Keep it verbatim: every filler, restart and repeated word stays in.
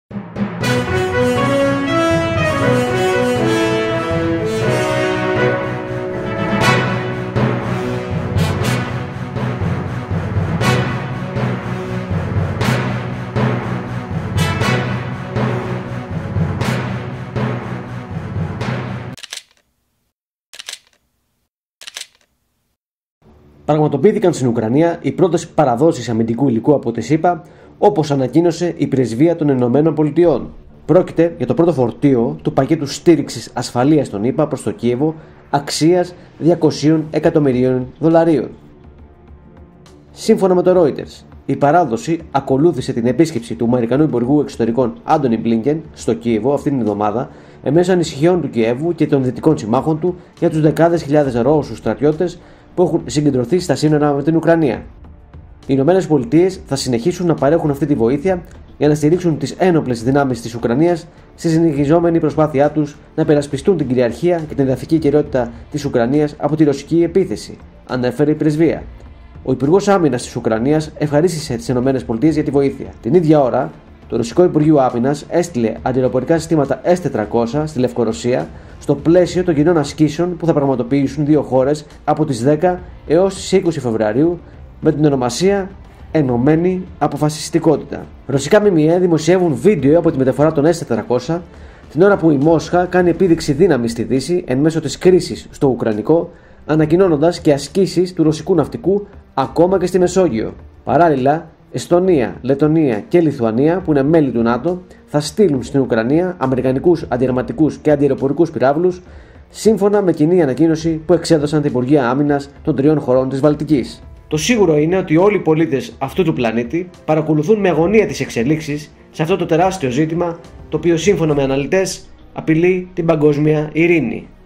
Πραγματοποιήθηκαν στην Ουκρανία οι πρώτες παραδόσεις αμυντικού υλικού από τη ΣΥΠΑ, όπως ανακοίνωσε η Πρεσβεία των Ηνωμένων Πολιτειών. Πρόκειται για το πρώτο φορτίο του πακέτου στήριξης ασφαλείας των ΗΠΑ προς το Κίεβο, αξίας διακόσια εκατομμυρίων δολαρίων. Σύμφωνα με το Reuters, η παράδοση ακολούθησε την επίσκεψη του Αμερικανού Υπουργού Εξωτερικών Άντονι Μπλίνκεν στο Κίεβο αυτήν την εβδομάδα, εμέσω ανησυχιών του Κιέβου και των δυτικών συμμάχων του για τους δεκάδες χιλιάδες Ρώσους στρατιώτες που έχουν συγκεντρωθεί στα σύνορα με την Ουκρανία. Οι Ηνωμένες Πολιτείες θα συνεχίσουν να παρέχουν αυτή τη βοήθεια για να στηρίξουν τις ένοπλες δυνάμεις της Ουκρανίας στη συνεχιζόμενη προσπάθειά τους να υπερασπιστούν την κυριαρχία και την εδαφική κυριότητα της Ουκρανίας από τη ρωσική επίθεση, ανέφερε η πρεσβεία. Ο Υπουργός Άμυνας της Ουκρανίας ευχαρίστησε τις Ηνωμένες Πολιτείες για τη βοήθεια. Την ίδια ώρα, το Ρωσικό Υπουργείο Άμυνας έστειλε αντιαεροπορικά συστήματα ες τετρακόσια στη Λευκορωσία στο πλαίσιο των κοινών ασκήσεων που θα πραγματοποιήσουν δύο χώρες από τις δέκα έως τις είκοσι Φεβρουαρίου με την ονομασία Ενωμένη Αποφασιστικότητα. Ρωσικά ΜΜΕ δημοσιεύουν βίντεο από τη μεταφορά των ες τετρακόσια την ώρα που η Μόσχα κάνει επίδειξη δύναμης στη Δύση εν μέσω της κρίσης στο Ουκρανικό, ανακοινώνοντας και ασκήσεις του ρωσικού ναυτικού ακόμα και στη Μεσόγειο. Παράλληλα, Εστονία, Λετονία και Λιθουανία, που είναι μέλη του ΝΑΤΟ, θα στείλουν στην Ουκρανία αμερικανικούς αντιαρματικούς και αντιαεροπορικούς πυράβλους, σύμφωνα με κοινή ανακοίνωση που εξέδωσαν τα Υπουργεία Άμυνας των τριών χωρών της Βαλτικής. Το σίγουρο είναι ότι όλοι οι πολίτες αυτού του πλανήτη παρακολουθούν με αγωνία τις εξελίξεις σε αυτό το τεράστιο ζήτημα, το οποίο σύμφωνα με αναλυτές απειλεί την παγκόσμια ειρήνη.